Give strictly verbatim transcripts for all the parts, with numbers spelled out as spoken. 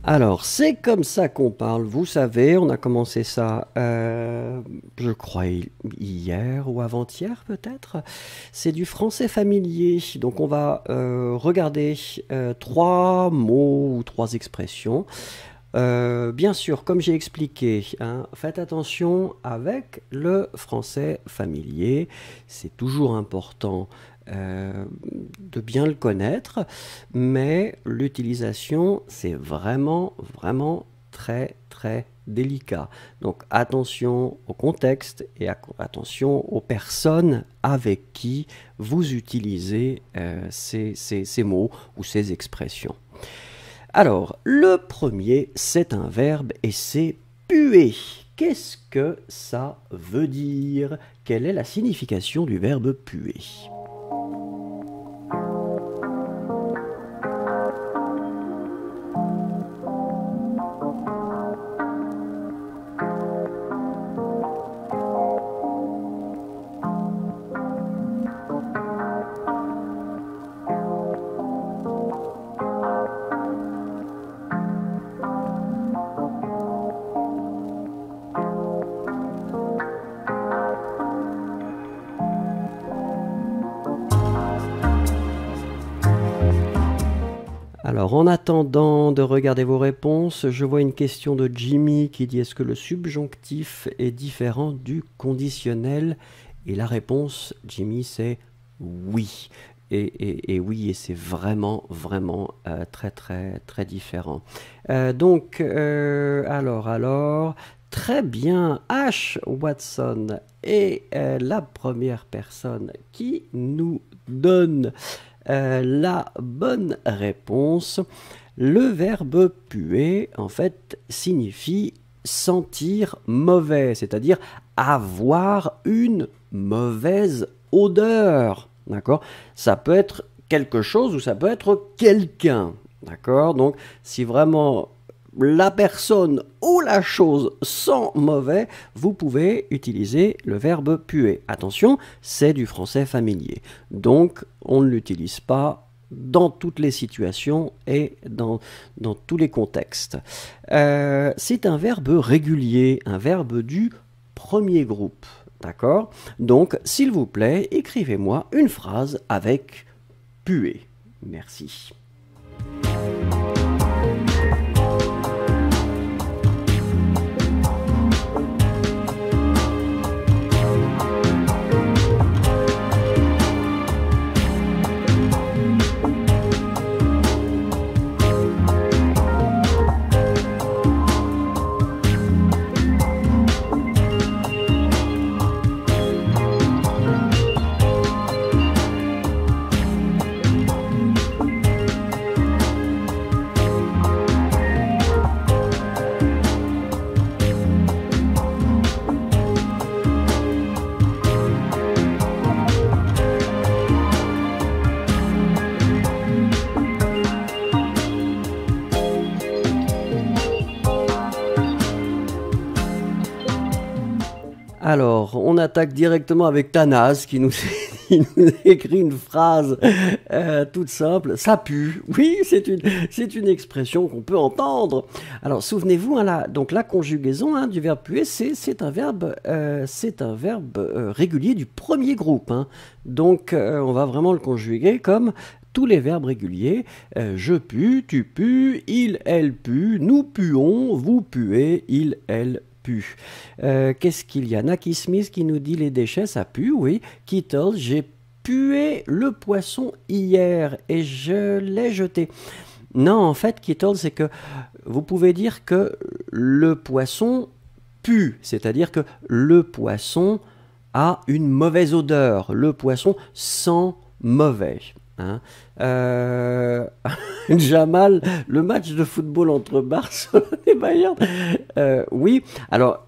Alors, c'est comme ça qu'on parle, vous savez, on a commencé ça, euh, je crois, hi- hier ou avant-hier peut-être. C'est du français familier, donc on va euh, regarder euh, trois mots ou trois expressions. Euh, bien sûr, comme j'ai expliqué, hein, faites attention avec le français familier. C'est toujours important euh, de bien le connaître, mais l'utilisation, c'est vraiment, vraiment très, très délicat. Donc attention au contexte et à- attention aux personnes avec qui vous utilisez euh, ces, ces ces mots ou ces expressions. Alors, le premier, c'est un verbe et c'est puer. Qu'est-ce que ça veut dire? Quelle est la signification du verbe puer? Alors, en attendant de regarder vos réponses, je vois une question de Jimmy qui dit: est-ce que le subjonctif est différent du conditionnel? Et la réponse, Jimmy, c'est oui. Et, et- et oui, et c'est vraiment, vraiment euh, très, très, très différent. Euh, donc, euh, alors, alors, très bien, Ash Watson est euh, la première personne qui nous donne euh, la bonne réponse. Le verbe puer, en fait, signifie sentir mauvais, c'est-à-dire avoir une mauvaise odeur. D'accord? Ça peut être quelque chose ou ça peut être quelqu'un. D'accord? Donc, si vraiment la personne ou la chose sent mauvais, vous pouvez utiliser le verbe puer. Attention, c'est du français familier. Donc, on ne l'utilise pas dans toutes les situations et dans, dans tous les contextes. Euh, c'est un verbe régulier, un verbe du premier groupe. D'accord? Donc, s'il vous plaît, écrivez-moi une phrase avec puer. Merci. Alors, on attaque directement avec Tanaz qui nous, qui nous écrit une phrase euh, toute simple. Ça pue. Oui, c'est une, c'est une expression qu'on peut entendre. Alors, souvenez-vous, hein, la, donc la conjugaison hein, du verbe puer, c'est, c'est un verbe, euh, c'est un verbe euh, régulier du premier groupe. Hein. Donc, euh, on va vraiment le conjuguer comme tous les verbes réguliers. Euh, je pue, tu pues, il, elle pue, nous puons, vous puez, il, elle pue. Euh, qu'est-ce qu'il y a? Naki Smith qui nous dit les déchets, ça pue, oui. Kittles, j'ai pué le poisson hier et je l'ai jeté. Non, en fait, Kittles, c'est que vous pouvez dire que le poisson pue, c'est-à-dire que le poisson a une mauvaise odeur, le poisson sent mauvais. Hein. Euh... Jamal, le match de football entre Barcelone et Bayern. Euh, oui, alors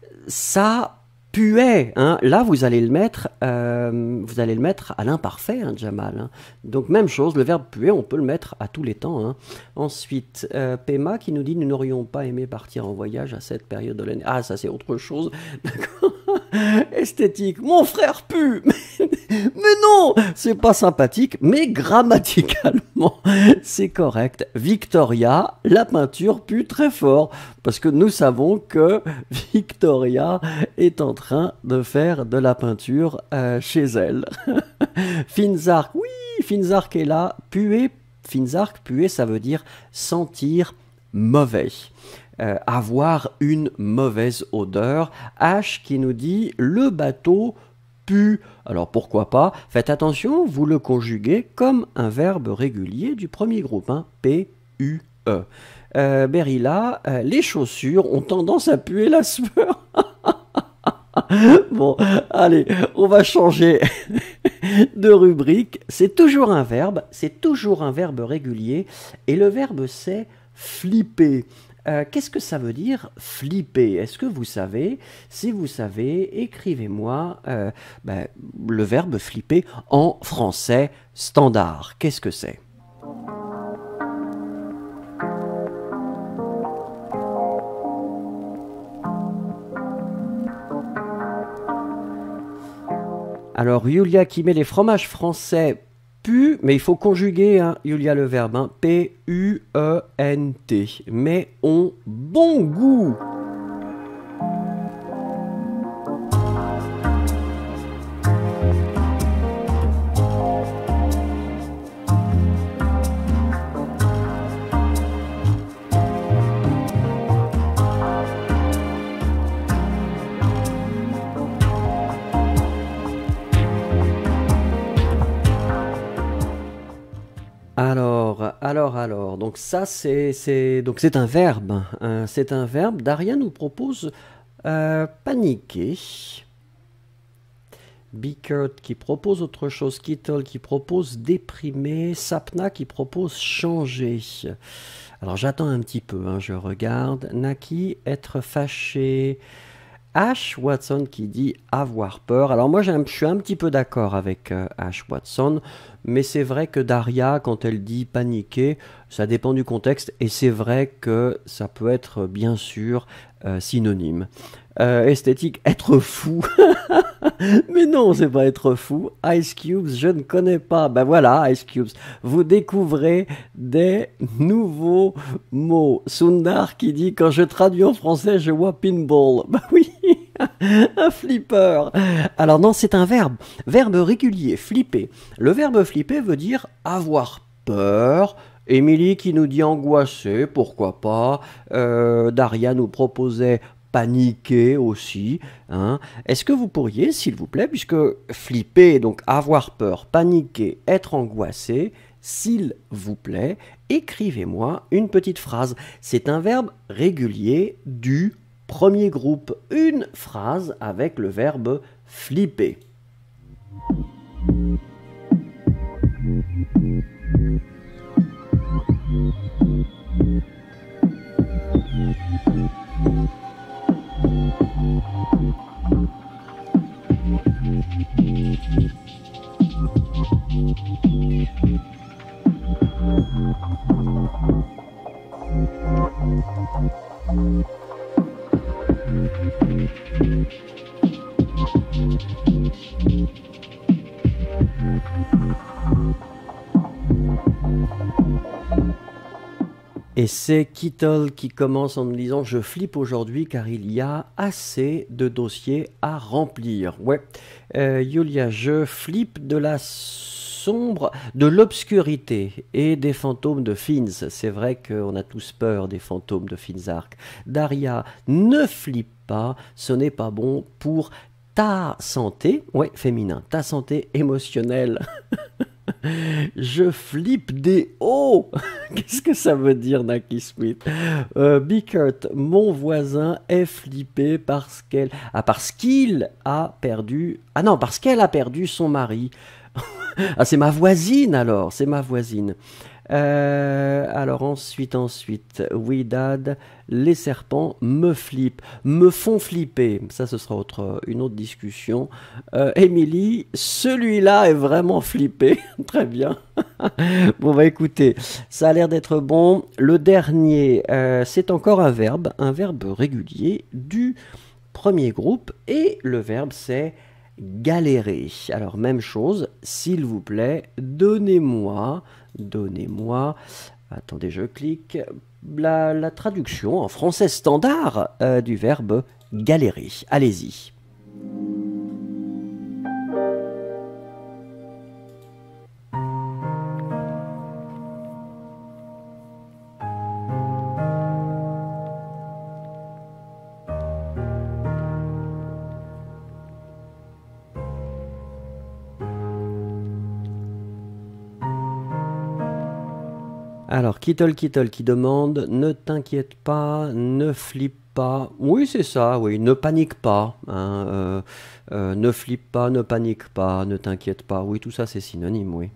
ça puait. Hein. Là, vous allez le mettre, euh, vous allez le mettre à l'imparfait, hein, Jamal. Hein. Donc même chose, le verbe puer, on peut le mettre à tous les temps. Hein. Ensuite, euh, Pema qui nous dit nous n'aurions pas aimé partir en voyage à cette période de l'année. Ah, ça c'est autre chose. D'accord. Esthétique. Mon frère pue. Mais non, c'est pas sympathique, mais grammaticalement, c'est correct. Victoria, la peinture pue très fort, parce que nous savons que Victoria est en train de faire de la peinture euh, chez elle. Finzark, oui, Finzark est là. Puer, Finzark, puer, ça veut dire sentir mauvais. Euh, avoir une mauvaise odeur. H qui nous dit le bateau pue. Alors pourquoi pas? Faites attention, vous le conjuguez comme un verbe régulier du premier groupe, hein, P U E. Euh, Berilla, euh, les chaussures ont tendance à puer la sueur. Bon, allez, on va changer de rubrique. C'est toujours un verbe, c'est toujours un verbe régulier, et le verbe c'est flipper. Euh, Qu'est-ce que ça veut dire flipper? Est-ce que vous savez? Si vous savez, écrivez-moi euh, ben, le verbe flipper en français standard. Qu'est-ce que c'est? Alors, Yulia qui met les fromages français pu, mais il faut conjuguer, hein, Yulia, le verbe, hein, P U E N T, mais ont bon goût. Alors, alors, alors, donc ça c'est c'est donc c'est un verbe, hein, c'est un verbe. Daria nous propose euh, paniquer. Bickert qui propose autre chose, Kittle qui propose déprimer, Sapna qui propose changer. Alors j'attends un petit peu, hein, je regarde. Naki, être fâché. Ash Watson qui dit avoir peur. Alors moi je suis un petit peu d'accord avec euh, Ash Watson, mais c'est vrai que Daria, quand elle dit paniquer, ça dépend du contexte, et c'est vrai que ça peut être bien sûr euh, synonyme. Euh, esthétique, être fou. Mais non, c'est pas être fou. Ice Cubes, je ne connais pas. Ben voilà, Ice Cubes. Vous découvrez des nouveaux mots. Sundar qui dit quand je traduis en français, je vois pinball. Ben oui, un flipper. Alors non, c'est un verbe. Verbe régulier, flipper. Le verbe flipper veut dire avoir peur. Émilie qui nous dit angoissé, pourquoi pas. Euh, Daria nous proposait paniquer aussi. Hein. Est-ce que vous pourriez, s'il vous plaît, puisque flipper, donc avoir peur, paniquer, être angoissé, s'il vous plaît, écrivez-moi une petite phrase. C'est un verbe régulier du premier groupe. Une phrase avec le verbe flipper. Et c'est Kittle qui commence en nous disant « Je flippe aujourd'hui car il y a assez de dossiers à remplir. » Ouais, euh, Yulia, je flippe de la sombre, de l'obscurité et des fantômes de Finz. C'est vrai qu'on a tous peur des fantômes de Finzark. Daria, ne flippe pas, ce n'est pas bon pour ta santé. Ouais, féminin, ta santé émotionnelle. Je flippe des hauts. Qu'est-ce que ça veut dire, Naki Smith? euh, Bickert, mon voisin est flippé parce qu'elle, ah, parce qu'il a perdu, ah non, parce qu'elle a perdu son mari. Ah, c'est ma voisine alors, c'est ma voisine. Euh, alors ensuite, ensuite, oui, Dad, les serpents me flippent, me font flipper. Ça, ce sera autre, une autre discussion. Euh, Émilie, celui-là est vraiment flippé. Très bien. Bon, bah écoutez, ça a l'air d'être bon. Le dernier, euh, c'est encore un verbe, un verbe régulier du premier groupe. Et le verbe, c'est galérer. Alors, même chose, s'il vous plaît, donnez-moi, donnez-moi, attendez, je clique, la, la traduction en français standard euh, du verbe galérer. Allez-y. Alors, Kittle Kittle qui demande « Ne t'inquiète pas, ne flippe pas ». Oui, c'est ça, oui, ne panique pas. Hein, euh, euh, ne flippe pas, ne panique pas, ne t'inquiète pas. Oui, tout ça, c'est synonyme, oui.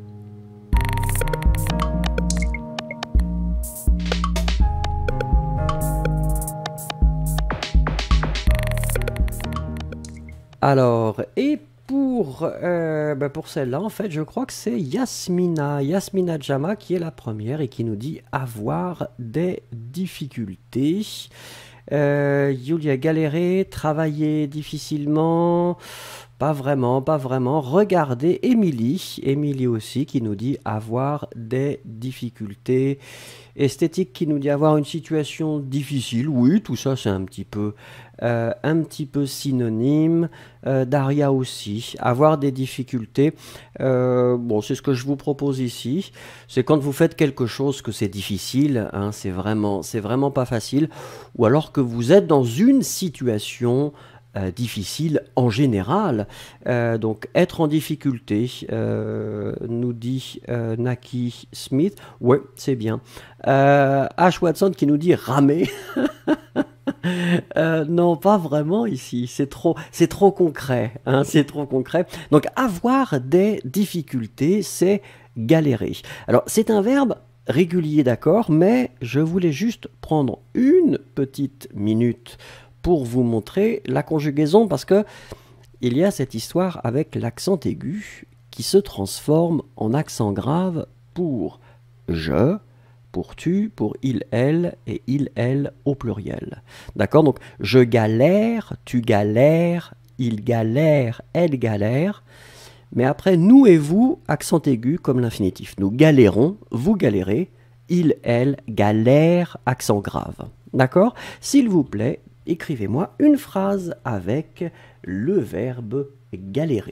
Alors, et pour, euh, bah pour celle-là, en fait, je crois que c'est Yasmina, Yasmina Jama qui est la première et qui nous dit avoir des difficultés. Euh, Yulia galérer, travailler difficilement, pas vraiment, pas vraiment. Regardez Émilie, Émilie aussi qui nous dit avoir des difficultés. Esthétique qui nous dit avoir une situation difficile, oui, tout ça c'est un petit peu, euh, un petit peu synonyme. Euh, Daria aussi, avoir des difficultés, euh, bon c'est ce que je vous propose ici, c'est quand vous faites quelque chose que c'est difficile, hein, c'est vraiment, c'est vraiment pas facile, ou alors que vous êtes dans une situation Euh, difficile en général. Euh, donc être en difficulté, euh, nous dit euh, Naki Smith, ouais c'est bien. Euh, Ash Watson qui nous dit ramer. euh, non pas vraiment ici, c'est trop, c'est trop concret, hein, c'est trop concret. Donc avoir des difficultés, c'est galérer. Alors c'est un verbe régulier, d'accord, mais je voulais juste prendre une petite minute pour vous montrer la conjugaison, parce que il y a cette histoire avec l'accent aigu qui se transforme en accent grave pour je, pour tu, pour il, elle, et il, elle au pluriel. D'accord? Donc je galère, tu galères, il galère, elle galère, mais après nous et vous, accent aigu comme l'infinitif. Nous galérons, vous galérez, il, elle galère, accent grave. D'accord? S'il vous plaît, écrivez-moi une phrase avec le verbe galérer.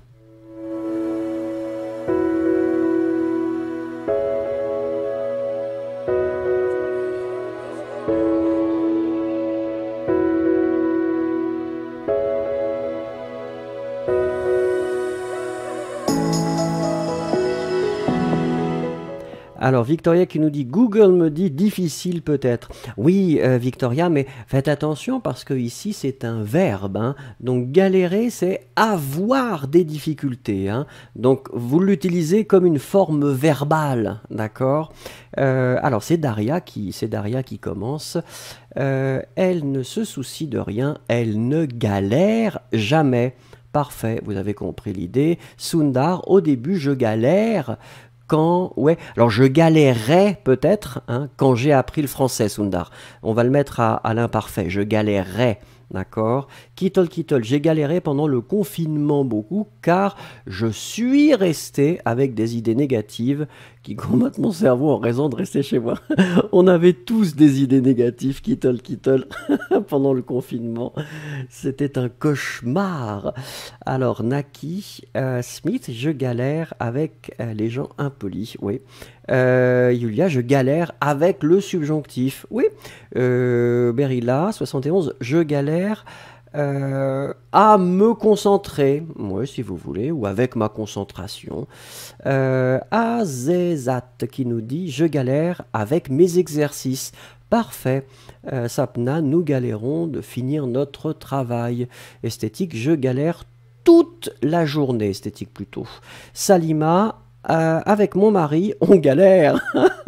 Alors, Victoria qui nous dit « Google me dit difficile peut-être ». Oui, euh, Victoria, mais faites attention parce que ici, c'est un verbe. Hein. Donc, galérer, c'est avoir des difficultés. Hein. Donc, vous l'utilisez comme une forme verbale, d'accord euh, Alors, c'est Daria, qui, c'est Daria qui commence. Euh, elle ne se soucie de rien, elle ne galère jamais. Parfait, vous avez compris l'idée. Sundar, au début, je galère. Quand, ouais, alors je galérais peut-être hein, quand j'ai appris le français, Sundar. On va le mettre à, à l'imparfait. Je galérais, d'accord. Kittle, Kittle, j'ai galéré pendant le confinement beaucoup car je suis resté avec des idées négatives qui combattent mon cerveau en raison de rester chez moi. On avait tous des idées négatives, Kittle, Kittle, pendant le confinement. C'était un cauchemar. Alors, Naki euh, Smith, je galère avec euh, les gens impolis, oui. Euh, Yulia, je galère avec le subjonctif, oui. Euh, Berilla, soixante et onze, je galère euh, à me concentrer, oui, si vous voulez, ou avec ma concentration. Euh, Azezat qui nous dit, je galère avec mes exercices. Parfait. Euh, Sapna, nous galérons de finir notre travail. Esthétique, je galère toute la journée. Esthétique plutôt. Salima, euh, avec mon mari, on galère.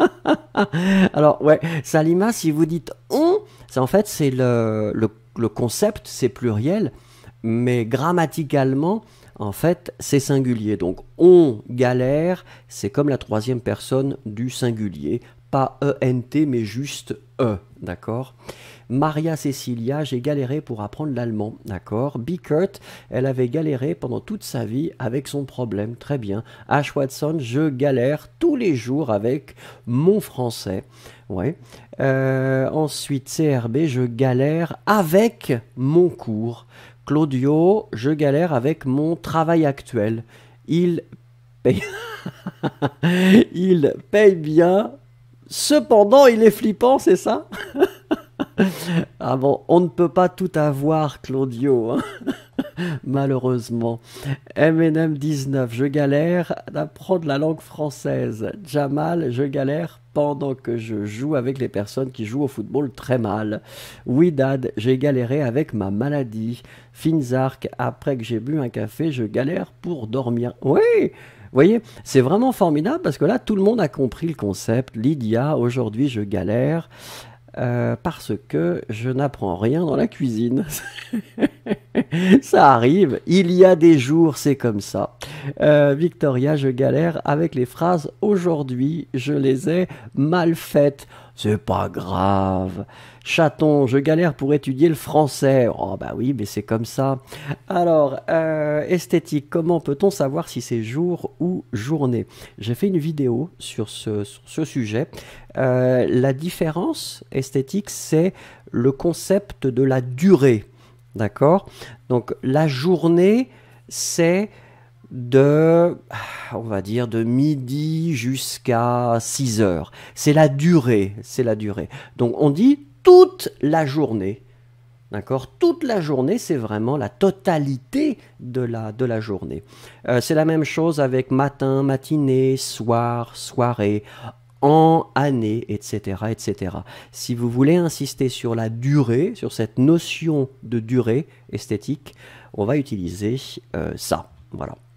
Alors, ouais, Salima, si vous dites on, en fait, c'est le, le, le concept, c'est pluriel, mais grammaticalement, en fait, c'est singulier. Donc, on galère, c'est comme la troisième personne du singulier. Pas E N T, mais juste E, d'accord? Maria Cecilia, j'ai galéré pour apprendre l'allemand. D'accord. B. Kurt, elle avait galéré pendant toute sa vie avec son problème. Très bien. Ash Watson, je galère tous les jours avec mon français. Ouais. Euh, ensuite, C R B, je galère avec mon cours. Claudio, je galère avec mon travail actuel. Il paye, il paye bien. Cependant, il est flippant, c'est ça? Ah bon, on ne peut pas tout avoir, Claudio, hein. Malheureusement. M N M dix-neuf, je galère d'apprendre la langue française. Jamal, je galère pendant que je joue avec les personnes qui jouent au football très mal. Widad, j'ai galéré avec ma maladie. Finzark, après que j'ai bu un café, je galère pour dormir. Oui! Vous voyez, c'est vraiment formidable parce que là, tout le monde a compris le concept. Lydia, aujourd'hui, je galère. Euh, parce que je n'apprends rien dans la cuisine. Ça arrive, il y a des jours, c'est comme ça. Euh, Victoria, je galère avec les phrases aujourd'hui, je les ai mal faites. C'est pas grave. Chaton, je galère pour étudier le français. Oh bah oui, mais c'est comme ça. Alors, euh, esthétique, comment peut-on savoir si c'est jour ou journée? J'ai fait une vidéo sur ce, sur ce sujet. Euh, la différence esthétique, c'est le concept de la durée. D'accord? Donc, la journée, c'est de, on va dire, de midi jusqu'à six heures. C'est la durée, c'est la durée. Donc, on dit toute la journée. D'accord? Toute la journée, c'est vraiment la totalité de la, de la journée. Euh, c'est la même chose avec matin, matinée, soir, soirée, en, année, et cetera, et cetera. Si vous voulez insister sur la durée, sur cette notion de durée esthétique, on va utiliser euh, ça. Voilà.